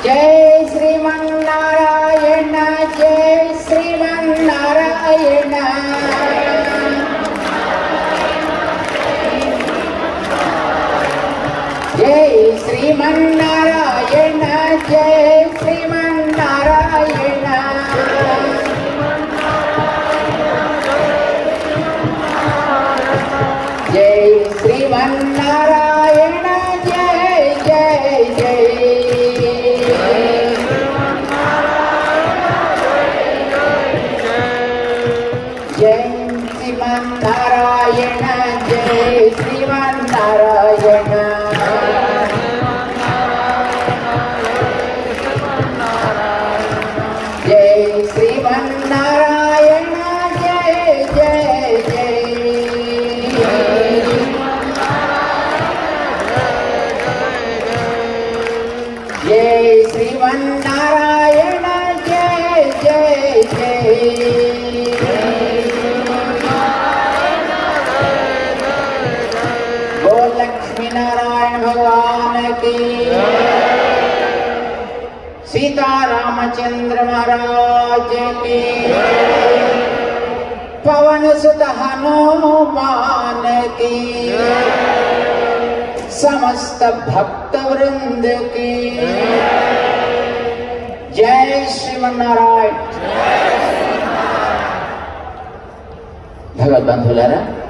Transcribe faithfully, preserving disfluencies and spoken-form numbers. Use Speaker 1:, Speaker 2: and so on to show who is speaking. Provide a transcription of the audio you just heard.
Speaker 1: जय श्रीमन्नारायण जय श्रीमन्नारायण जय श्रीमन्नारायण जय श्रीमन्नारायण जय श्रीमन्नारायण जय जय जय जय श्रीमन्नारायण जय श्रीमन्नारायण जय श्रीमन्नारायण जय जय जय जय श्रीमन्नारायण जय जय जय लक्ष्मी नारायण भगवान की सीता रामचंद्र महाराज की पवन सुत हनुमान की समस्त भक्त वृंद की जय श्रीमन्नारायण। भगवत बंधुलारा